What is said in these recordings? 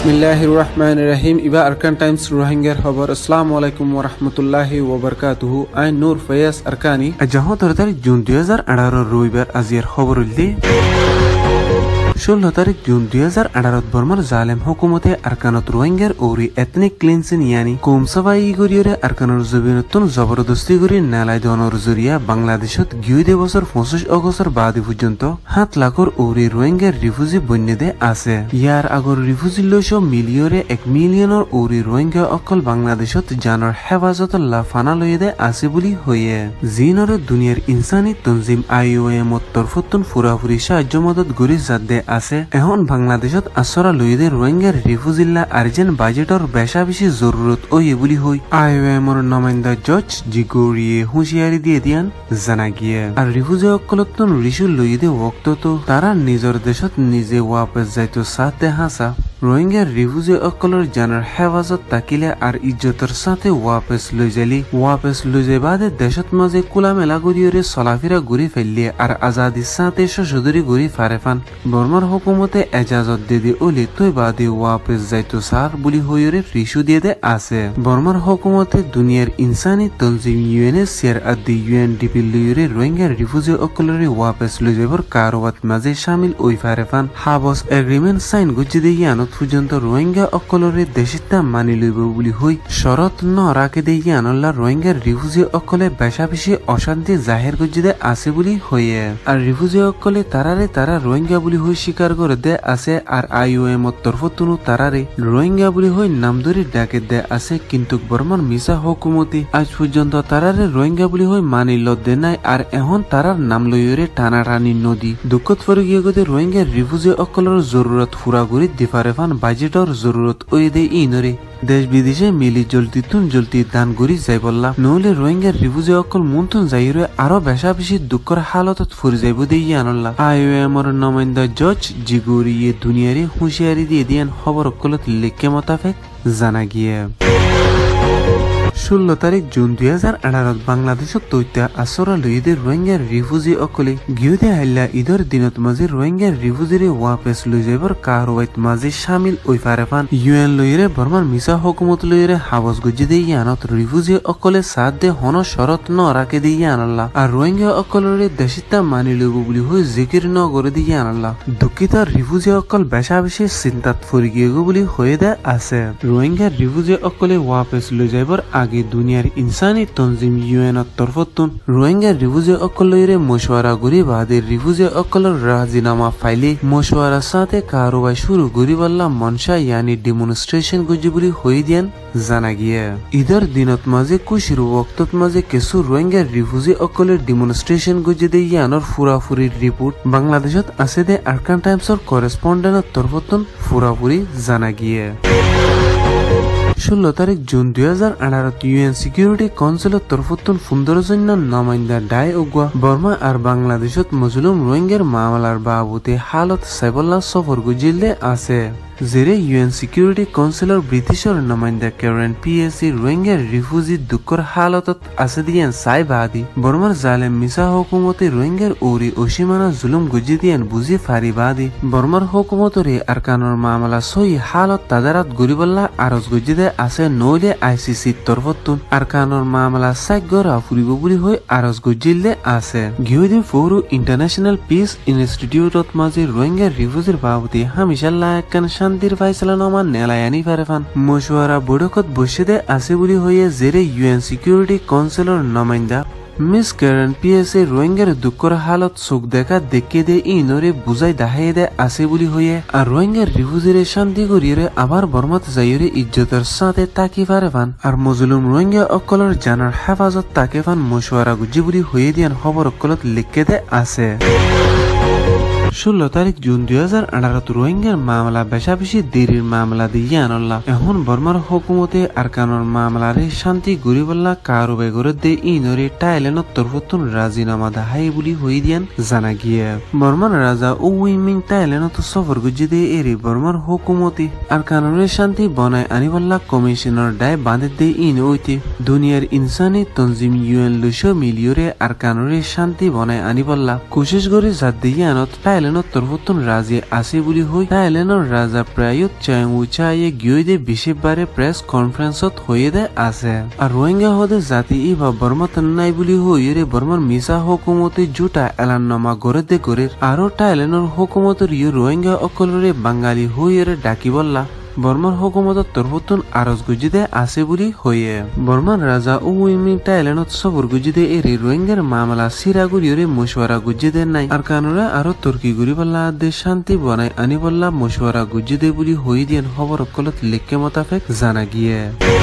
বিসমিল্লাহির রহমানির রহিম ইবা আরকান টাইমস রোহিঙ্গার খবর আসসালামু আলাইকুম ওয়া রাহমাতুল্লাহি ওয়া বারাকাতুহু আই নূর ফয়াজ আরকানি আজহ 13 জুন 2018 রবিবার আজিয়ার খবর উল্লি 16 তারিখ জুন 2018 বর্মার জালেম হুকুমতে আরকানত রোহিঙ্গার ওরি এথনিক ক্লিনসিং ইয়ানি কোম সবাই গরিয়রে আরকানর জবিনতন জবরদস্তি গরি নালাই দনর জরিয়া বাংলাদেশত 2 বছর 25 অগস্টর বাদে পর্যন্ত 7 লাখর ওরি রোহিঙ্গার রিফিউজি বন্যদে আছে ইয়ার আগর রিফিউজি লইছো মিলিয়রে 1 মিলিয়নের ওরি রোহিঙ্গা অকল বাংলাদেশত জানর হেফাজতল্লাহ ফানা লইদে আছে বলি হয়ে জিনর দুনিয়ার ইনসানি তনজিম IOM তরফতন ফুরাফুরি সাহায্য মদত গরি জাদে আছে এখন বাংলাদেশত আসরা লইদে রোহিঙ্গার রিফিউজিল্লা আর্জেন্ট বাজেটর বেশা বেশি জরুরত ওই বলি হই IOMর নমাইন্দা জজ জিগোরিয়ে হুঁশিয়ারি দিয়ে দিয়ান জানা গিয়ে আর রিফিউজি অকলতন রিসু লইদে ওক্ত তো তারা নিজর দেশত নিজে ওয়াপস যাইতো সাথে হাসা রোহিঙ্গার রিফিউজি অকলর জানার হেফাজত তাকিলে আর ইজ্জতর সাথে ওয়াপস লই যাই বাদে দেশত মাঝে কুলা মেলা গড়িয়রে চলাফেরা ঘুরি ফেললিয়ে আর আজাদির সাথে সশদরি ঘুরি ফারেফান বর্মার হুকুমতে এজাজত দিয়ে ওলি তুই বাদে ওয়াপস যাইতো সার বলি হইরে রিসু দিয়ে দে আছে বর্মার হুকুমতে দুনিয়ার ইনসানি তনজিম UNHCR আদি UNDP লইরে রোহিঙ্গার রিফিউজি অকলরে ওয়াপস লই যাবার কারওয়াত মাঝে শামিল ওই ফারেফান হাবস এগ্রিমেন্ট সাইন গুজি দিয়ে পর্যন্ত রোহিঙ্গা অকলরে দেশিতা মানি লইব বলি হই শরত ন রাখে দিয়ে আনল্লা রোহিঙ্গার রিফিউজি অকলে বেশা বেশি অশান্তি জাহের গজ্জিদে আছে বলি হইয়ে আর রিফিউজি অকলে তারা রোহিঙ্গা বলি হই স্বীকার করে দে আছে আর IOM তরফতুনু তারারে রোহিঙ্গা বলি হই নাম ধরে ডাকে দে আছে কিন্তু বর্মান মিসা হুকুমতি আজ পর্যন্ত তারারে রোহিঙ্গা বলি হই মানি লদে নাই আর এখন তারার নাম লইরে টানাটানি নদী দুঃখত পরে গিয়ে গদে রোহিঙ্গার রিফিউজি অকলের জরুরত ফুরা করি দিফারে বাজেটর জরুরত ওই দে ইনরে দেশ বিদেশে মিলি জলতি দান গরি যাই বললা নহলে রোহিঙ্গার রিফিউজি অকল মুনতুন যাইরে আরো বেশা বেশি দুঃখর হালতত ফুরি যাইব দিয়ে আনল্লা IOMর নমাইন্দা জজ জিগোরিয়ে দুনিয়ারে হুঁশিয়ারি দিয়ে দিয়ান খবর অকলত লেখকে মোতাবেক জানা গিয়ে 16 তারিখ জুন 2018 বাংলাদেশত তৈত্যা আসরা লইদে রোহিঙ্গার রিফিউজি অকলে গিউদে হাইলা ঈদের দিনত মাঝে রোহিঙ্গার রিফিউজিরে ওয়াপস লই যাবার কারওয়াইত মাঝে শামিল ওই ফারেফান UN লইরে বর্মার মিসা হুকুমত লইরে হাবস গজি দিয়ে আনত রিফিউজি অকলে সাথ দে হন শরত ন রাখে দিয়ে আনল্লা আর রোহিঙ্গা অকলরে দেশিতা মানি লইব বলি হই জিকির ন করে দিয়ে আনল্লা দুঃখিত রিফিউজি অকল বেশা বেশি চিন্তাত ফুরি গিয়ে বলি হয়ে দে আছে রোহিঙ্গার রিফিউজি অকলে ওয়াপস লই যাবার আগে দুনিয়ার ইনসানি তনজিম UN তরফতুন রোহিঙ্গা রিফিউজি অকলরে মশওয়ারা গরি বাদে রিফিউজি অকলর রাজিনামা ফাইলে মশওয়ারা সাথে কারওয়াই শুরু গরি বললা মনসা ইয়ানি ডেমনস্ট্রেশন গজি বলি হই দিয়ান জানা গিয়ে ঈদের দিনত মাঝে খুশির ওক্তত মাঝে কিছু রোহিঙ্গা রিফিউজি অকলের ডেমনস্ট্রেশন গজি দিয়ে ইয়ানোর ফুরাফুরির রিপোর্ট বাংলাদেশত আছে দে আরকান টাইমসর করেসপন্ডেন্ট তরফতুন ফুরাফুরি জানা গিয়ে 16 তারিখ জুন 2018 UN সিকিউরিটি কাউন্সিলের তরফতুন 15 জন নমাইন্দা ডাই ওগুয়া বর্মা আর বাংলাদেশত মজলুম রোহিঙ্গার মামলার বাবুতে হালত সাইবল্লা সফর গুজিলে আছে জেরে UN সিকিউরিটি কাউন্সিলর ব্রিটিশর নমাইন্দা ক্যারেন PSC রোহিঙ্গার রিফিউজি দুঃখর হালতত আছে দিয়ান সাইবাদি বর্মার জালেম মিসা হুকুমতে রোহিঙ্গার ওরি অসীমানা জুলুম গুজি দিয়ান বুঝি ফারিবাদি বর্মার হুকুমতরে আরকানর মামলা সই হালত তাদারাত গরিবল্লা আরজ গুজি দে আছে নইলে ICC তরফতুন আরকানর মামলা সাইগরা ফুরিব বলি হই আরজ গুজিলে আছে গিউদি ফোরু ইন্টারন্যাশনাল পিস ইনস্টিটিউটত মাঝে রোহিঙ্গার রিফিউজির বাবুতে হামিশাল্লাহ একখান শান্তির ফাইসলানামা নেলায়ানি ফারেফান মশওয়ারা বৈঠকত বসে দে আছে বলি হইয়ে জেরে UN সিকিউরিটি কাউন্সিলর নমাইন্দা মিস ক্যারেন PSC রোহিঙ্গার দুঃখর হালত চোখ দেখা দেখে দে ইনরে বুঝাই দাহাই দে আছে বলি হইয়ে আর রোহিঙ্গার রিফিউজিরে শান্তি করিয়ে আবার বর্মাত যাইরে ইজ্জতের সাথে তাকি ফারেফান আর মজলুম রোহিঙ্গা অকলর জানার হেফাজত তাকে ফান মশওয়ারা গুজি বলি হইয়ে দিয়ান খবর অকলত লিখে দে আছে 16 তারিখ জুন 2018 রোহিঙ্গার মামলা বেশা বেশি দেরির মামলা দিয়ে আনল্লা এখন বর্মার হুকুমতে আরকানর মামলারে শান্তি গরিবল্লা কারোবাই করে দে ইনরে টাইলেনত তরফতুন রাজিনামা দাহাই বলি হই দিয়ান জানা গিয়ে বর্মার রাজা উইমিং টাইলেনত সফর গুজি দে এরি বর্মার হুকুমতে আরকানরে শান্তি বনায় আনিবল্লা কমিশনার ডায় বাঁধে দে ইন ওইতে দুনিয়ার ইনসানি তনজিম UN 200 মিলিয়রে আরকানরে শান্তি বনায় আনিবল্লা কোশিশ করে জাত দিয়ে আনত টাইল থাইল্যান্ডের তরফতুন রাজি আছে বুলি হই থাইল্যান্ডের রাজা প্রায়ত চাইয়ে গিয়ে বিশেষবারে প্রেস কনফারেন্সত হয়ে দে আছে আর রোহিঙ্গা হদে জাতি ই বা বর্মা নাই বুলি হইরে বর্মার মিসা হুকুমতে জুটা এলাননামা গড়ে দে করে আরো থাইল্যান্ডের হুকুমতের রোহিঙ্গা অকলরে বাঙালি হইরে ডাকি বললা বর্মার হুকুমতর তরফতুন আরজ গুজিদে আছে বুলি হইয়ে বর্মার রাজা ও উইমি থাইল্যান্ডত সবর গুজিদে এরি রোহিঙ্গার মামলা সিরাগুড়িয়রে মশওয়ারা গুজিদে নাই আর কানুরা আরো তুর্কি গুড়ি বল্লা দেশ শান্তি বনাই আনি বল্লা মশওয়ারা গুজিদে বুলি হই দিয়েন খবর অকলত লিখকে মোতাবেক জানা গিয়ে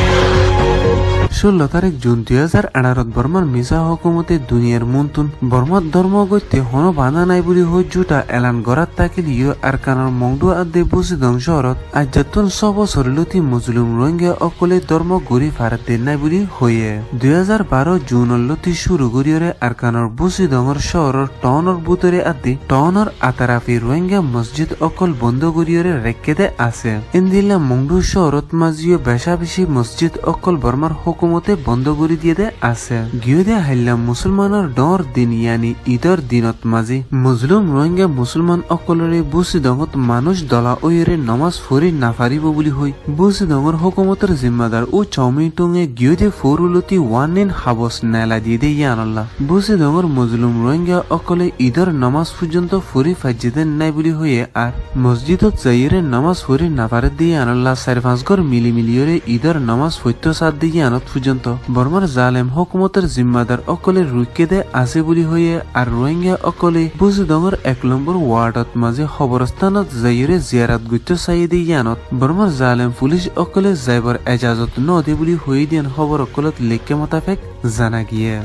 16 তারিখ জুন 2018 বর্মার মিসা হুকুমতে দুনিয়ার মুন্তুন বর্মার ধর্ম গত্যে হন বাধা নাই বুলি হই জুটা এলান গড়াত তাকিল আর কানার মংডু আদে বুঝি ধ্বংসরত আজ্জাতুন সব সরিলতি মুসলিম রোহিঙ্গা অকলে ধর্ম গড়ি ফারাতে নাই বুলি হইয়ে 2012 জুন লতি শুরু করিয়রে আর কানার বুঝি দঙর শহরের টনর বুতরে আদি টনর আতারাফি রোহিঙ্গা মসজিদ অকল বন্ধ করিয়রে রেখেদে আছে ইন্দিলা মংডু শহরত মাজিও বেশা বেশি মসজিদ অকল বর্মার হুকুমতে বন্ধ করে দিয়ে দে আছে গিয়ে হাইলা মুসলমানের ডর দিন ইয়ানি ঈদের দিনত মাঝি মুসলিম রোহিঙ্গা মুসলমান অকলরে বুসি দঙত মানুষ দলা ওইরে নমাজ ফরি নাফারিব বুলি হই বুসি দঙর হুকুমতের জিম্মাদার ও চাউমিটুঙে গিয়ে ফরুলতি ওয়ান হাবস নেলা দিয়ে দে ইয়ানল্লাহ বুসি দঙর মুসলিম রোহিঙ্গা অকলে ঈদের নমাজ পর্যন্ত ফরি ফাজিদেন নাই বুলি হইয়ে আর মসজিদত যাইরে নমাজ ফরি নাফারে দিয়ে আনল্লাহ 4-5 ঘর মিলিমিলিয়রে ঈদের নমাজ ফৈত্য সাত দিয়ে আনত পর্যন্ত বর্মার জালেম হুকুমতের জিম্মাদার অকলে রুকে দে আছে বুলি হইয়ে আর রোহিঙ্গা অকলে বুঝি দঙর 1 নম্বর ওয়ার্ডত মাঝে খবরস্থানত যাইরে জিয়ারাত গুচ্ছ চাই দিয়ে আনত বর্মার জালেম পুলিশ অকলে যাইবার এজাজত নদে বুলি হই দিয়ান খবর অকলত লেখকে মোতাবেক জানা গিয়ে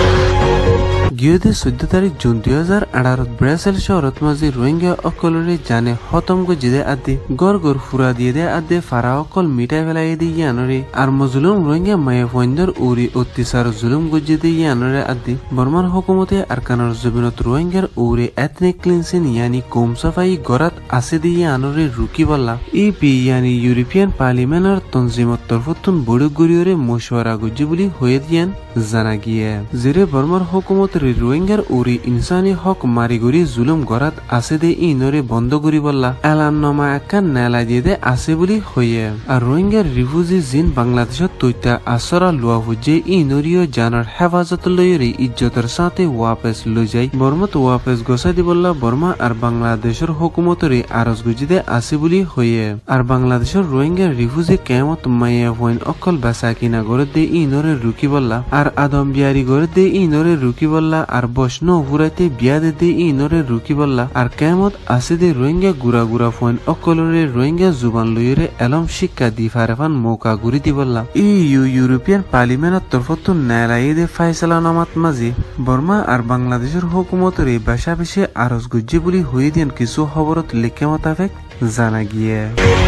গিয়ে 14 তারিখ জুন 2018 ব্রাসেল শহরত মাঝে রোহিঙ্গা অকলরে জানে খতম গজিদে আদে গড় ফুরা দিয়ে দে আদে ফারা অকল মিটাই ফেলাই দিয়ে ইয়ানরে আর মজলুম রোহিঙ্গা মায়ে ফন্দর উরি অত্যাচার জুলুম গজিদে ইয়ানরে আদে বর্মার হুকুমতে আরকানের জমিনত রোহিঙ্গার উরি এথনিক ক্লিনসিং ইয়ানি কম সাফাই গড়াত আছে দিয়ে ইয়ানরে রুকি বল্লা ইপি ইয়ানি ইউরোপিয়ান পার্লিমেন্টের তনজিমত তরফতুন বড় গড়িয়রে মশওয়ারা গজি বুলি হয়ে দিয়ান জানা গিয়ে যেরে বর্মার হুকুমত রোহিঙ্গার উরি ইনসানি হক মারিগুড়ি জুলুম গড়াত আছে দে ইনরে বন্ধ করি বললা এলান নমা একান নেলা দিয়ে দে আছে বুলি হইয়ে আর রোহিঙ্গার রিফিউজি জিন বাংলাদেশত তৈতা আসরা লোয়া হুজে ইনরিও জানার হেফাজত লইরে ইজ্জতের সাথে ওয়াপস লই যাই বর্মাত ওয়াপস গোসা দি বললা বর্মা আর বাংলাদেশের হুকুমতরে আরজ গুজিদে আছে বুলি হইয়ে আর বাংলাদেশের রোহিঙ্গার রিফিউজি কেমত মাইয়া হইন অকল বেসা কিনা গড়ে দে ইনরে রুকি বললা আর আদম বিয়ারি গড়ে দে ইনরে রুকি বললা আর বসনো ফুরাইতে বিয়া দে ইনরে রুকি বললা আর কেমত আছে দে রোহিঙ্গা গুড়া গুড়া ফোন অকলরে রোহিঙ্গা জুবান লইরে এলম শিক্ষা দি ফারেফান মৌকা গুড়ি দি বললা ইউরোপিয়ান পার্লিমেন্টের তরফতুন নেলাই দে ফাইসলা নামাত মাঝে বর্মা আর বাংলাদেশের হুকুমতরে বেশা বেশি আরজ গুজ্জি বুলি হয়ে দিন কিছু খবরত লিখে মোতাবেক জানা গিয়ে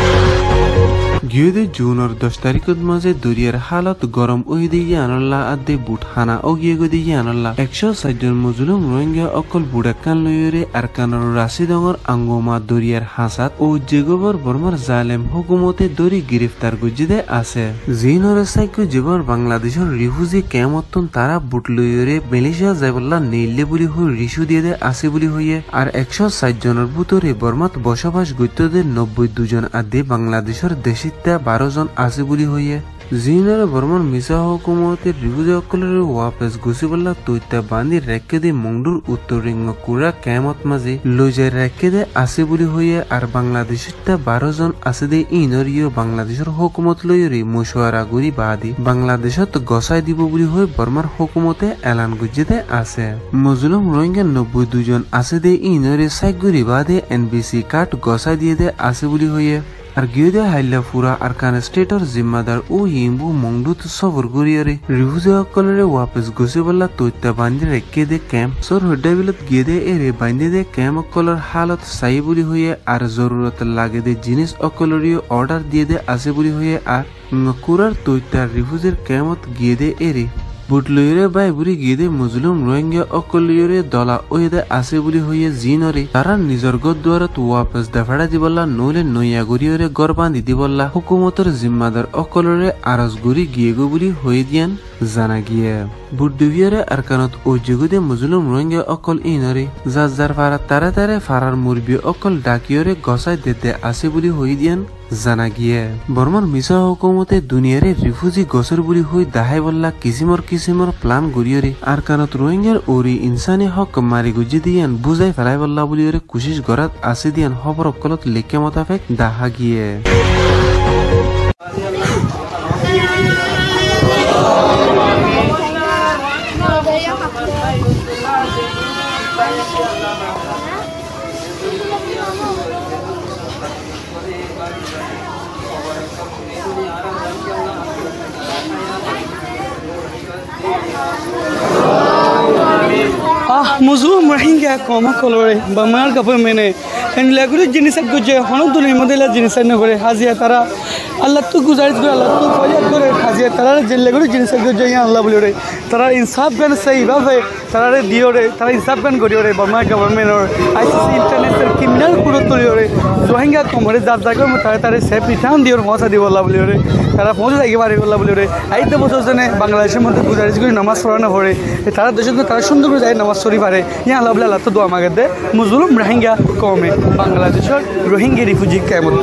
গিয়ে জুনের 10 তারিখত মাঝে দরিয়ার হালত গরম ওই দিয়ে আনল্লা আদে বুট হানা ও গিয়ে দিয়ে আনল্লা 160 জন মুজলুম রোহিঙ্গা অকল বুড়াকান লইরে আর কানর রাশি ডঙর আঙ্গমা দরিয়ার হাসাত ও জেগবর বর্মার জালেম হুকুমতে দরি গ্রেফতার গুজিদে আছে জিনরে সাইকো জীবর বাংলাদেশের রিফিউজি কেমতন তারা বুট লইরে মালয়েশিয়া যাইবল্লা নেইলে বুলি হই রিসু দিয়ে দে আছে বুলি হইয়ে আর 160 জনের ভিতরে বর্মাত বসবাস গত্যদের 92 জন আদে বাংলাদেশের দেশে 12 জন আছে বুলি হইয়ে জিনার বর্মার মিসা হুকুমতের রিফিউজি অকলের ওয়াপস গুছি বললা তৈতা বান্ধি রেখে দে মংডুর উত্তর রিঙ্গ কুড়া কেমত মাঝে লইজাই রেখে দে আছে বুলি হইয়ে আর বাংলাদেশের 12 জন আছে দে ইনরিও বাংলাদেশের হুকুমত লইরে মশওয়ারা গুড়ি বাদি বাংলাদেশত গসাই দিব বুলি হই বর্মার হুকুমতে এলান গুজিতে আছে মুসলিম রোহিঙ্গা 92 জন আছে দে ইনরে সাইক গুড়ি বাদে এনবিসি কার্ড গসাই দিয়ে দে আছে বুলি হইয়ে আর গিয়ে হাইলা ফুরা আরকান স্টেটর জিম্মাদার ও হিম্বু মংডুত সবর গরিয়রে রিফিউজি অকলরে ওয়াপস গুছি বললা তৈতা বান্ধি রেখে দে ক্যাম্প সর হড্ডা বিলত গিয়ে দে এরে বান্ধি দে ক্যাম্প অকলর হালত সাই বুলি হইয়ে আর জরুরত লাগে দে জিনিস অকলরিও অর্ডার দিয়ে দে আছে বুলি হইয়ে আর কুরার তৈতা রিফিউজির ক্যাম্পত গিয়ে দে এরে বুটলইরে বাইবুরি গিদে মুজলুম রোহিঙ্গা অকলইরে দলা ওয়েদে আছে বুলি হইয়ে জিনরে তারা নিজর গদ্দুয়ারত ওয়াপস দেফাড়া দিবল্লা নইলে নইয়া গুরিয়রে গর বান্ধি দিবল্লা হুকুমতর জিম্মাদার অকলরে আরজ গুরি গিয়ে গো বুলি হয়ে দিয়ান জানা গিয়ে বুটডুবিয়রে আরকানত ও জগুদে মুজলুম রোহিঙ্গা অকল ইনরে যার ফারা তারে ফারার মুরবি অকল ডাকিয়রে গসাই দেতে আছে বুলি হয়ে দিয়ান জানা গিয়ে বর্মার মিছা হুকুমতে দুনিয়ারে রিফিউজি গছর বুলি হই দাহাই বল্লা কিসিমর প্লান গরিয়রে আরকানত রোহিঙ্গার ওরি ইনসানি হক মারি গুজি দিয়ান বুঝাই ফেলাই বল্লা বুলিয়রে কুশিস গরাত আছে দিয়ান খবর অকলত লেখে মোতাবেক দাহা গিয়ে Muslim Rohingya koma kolore bamar government en lagure jinisak guje hono duni modela jinisak na gore haziya tara Allah to guzarish gore Allah to faryad gore haziya tara je lagure jinisak guje ya Allah bolore tara insaf gan sahi bhabe tara diore tara insaf gan goriore bamar government or ICC international criminal kuro toliore Rohingya komore dar jagar mo tara safe return dior hosa di Allah bolore tara phone lagi bare Allah bolore ai to bosone Bangladesher modhe guzarish gore namaz porana hore tara deshon tara সুন্দর করে যায় নামাজ শরীফ পারে ইয়া আল্লাহ আল্লাহ তো দোয়া মাগে দে মুজলুম রোহিঙ্গা কমে বাংলাদেশের Rohingya refugee কেমত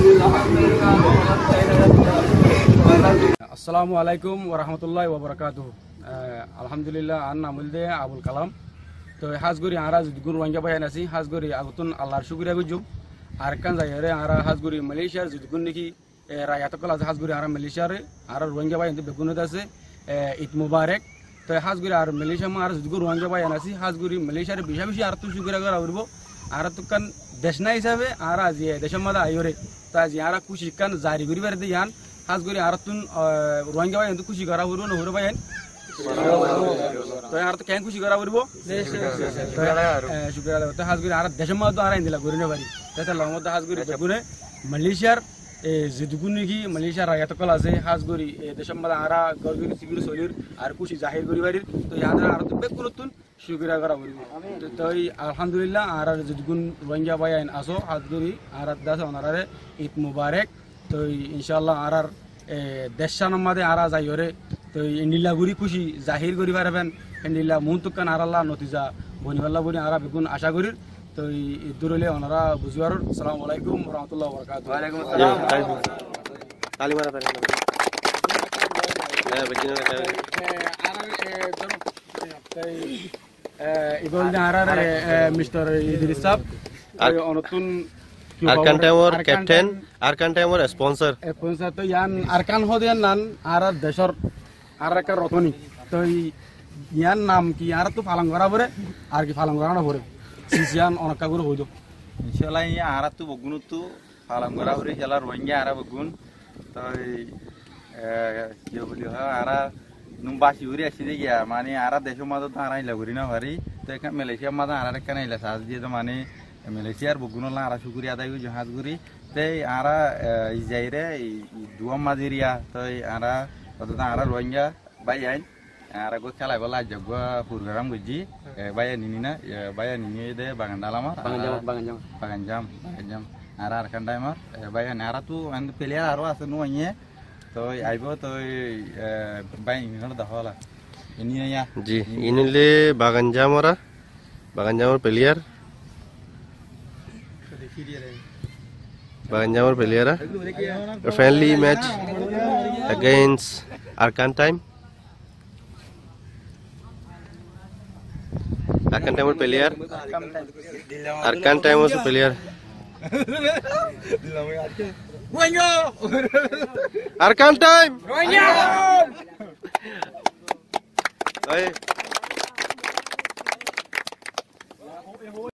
আসসালামু আলাইকুম ওয়া রাহমাতুল্লাহি ওয়া বারাকাতুহু আলহামদুলিল্লাহ আন নামুলদে আবুল কালাম তো হাজগুরি আরা গুন রোহিঙ্গা বায়ান আছি হাজগুরি আগুতুন আল্লাহর শুকরিয়া গুজুম আর কান যায়রে আরা হাজগুরি মালয়েশিয়ার যুদগুন নাকি রায়াত কল আছে হাজগুরি আরা মালয়েশিয়ারে আরা রোহিঙ্গা বায়ান বেগুনত আছে ঈদ মুবারক তো হাজগুড়ি আর মালয়েশিয়া আর যদি রোহিঙ্গা বাই আনাছি হাজগুড়ি মালয়েশিয়ার বেশি আর তো সুবিধা করা উঠবো আর তো কান দেশ না হিসাবে আর আজ দেশের মধ্যে আইরে তো আজ আর খুশি কান জারি করি পারে ইয়ান হাজগুড়ি আর তুন রোহিঙ্গা বাই খুশি করা উঠবো নহরে বাইন তো আর তো কেন খুশি করা উঠবো সুবিধা তো হাজগুড়ি আর দেশের মধ্যে আর আইন দিলা ঘুরে বাড়ি তাতে লং মধ্যে হাজগুড়ি বেগুনে মালয়েশিয়ার যদুগুন নাকি মালয়েশিয়ার রায়াত কল আছে হাজগুড়ি দেশের মধ্যে আরা গরগুরি সিগুরি সলির আর খুশি জাহির করি বাড়ির তো ইয়াদের আর তো বেগ নতুন সুবিধা করা উঠবো তো আলহামদুলিল্লাহ আর যদুগুন রোহিঙ্গা বাই আইন আসো হাজগুড়ি আর দাস ওনারে ঈদ মুবারক তো ইনশাআল্লাহ আর দেশানোর মধ্যে আরা যাইরে তো ইন্ডিল্লা গুড়ি খুশি জাহির করি পারবেন ইন্ডিল্লা মুহূর্তকান আর আল্লাহ নতিজা বনিবাল্লা বনি আরা বেগুন আশা করি তো দূরলে ওনারা বুঝিবার আসসালামু আলাইকুম ওয়া রাহমাতুল্লাহি ওয়া বারাকাতুহু ওয়া আলাইকুম আসসালাম তালি মারা পারে হ্যাঁ বেজিনা আর ইবল আরার মিস্টার ইদ্রিস সাহেব অনতুন আরকান টাইমর ক্যাপ্টেন আরকান টাইমর স্পন্সর তো ইয়ান আরকান হদিয়ান নান আর দেশর আরকার রতনি তো ইয়ান নাম কি আর তো পালন করা পরে আর কি পালন করা না পরে সিসিয়ান অনেক করে হইতো ইনশাআল্লাহ ইয়া আরা তো বগুন তো পালন করা পরে খেলা রোহিঙ্গা আরা বগুন তো কি বলি হয় আরা নুমবাসি উড়ে আসি গিয়া মানে আরা দেশের মাঝে তো আরাই লাগরি না পারি তো এখানে মালয়েশিয়ার মাঝে আরা একটা নাইলা সাজ দিয়ে তো মানে মালয়েশিয়ার বগুন আরা শুক্রিয়া আদায় করি জাহাজ করি তো আরা যাইরে দুয়াম মাঝেরিয়া তো আরা অত আরা রোহিঙ্গা বাই আইন আর গো খেলাই বলা জগা প্রোগ্রাম গজি বায়া নিনি না বায়া নিনি দে বাগান দালামা বাগান জাম আর আরকান টাইমার বায়া নারা তো আন প্লেয়ার আরো আছে নো আইয়ে তো আইবো তো বাই ইনহল দহলা ইনি ইয়া জি ইনলে বাগান জামর প্লেয়ার বাগান জামর player friendly match against Arkan Time. Arkan Time player. Arkan Time was a player. Arkan Time.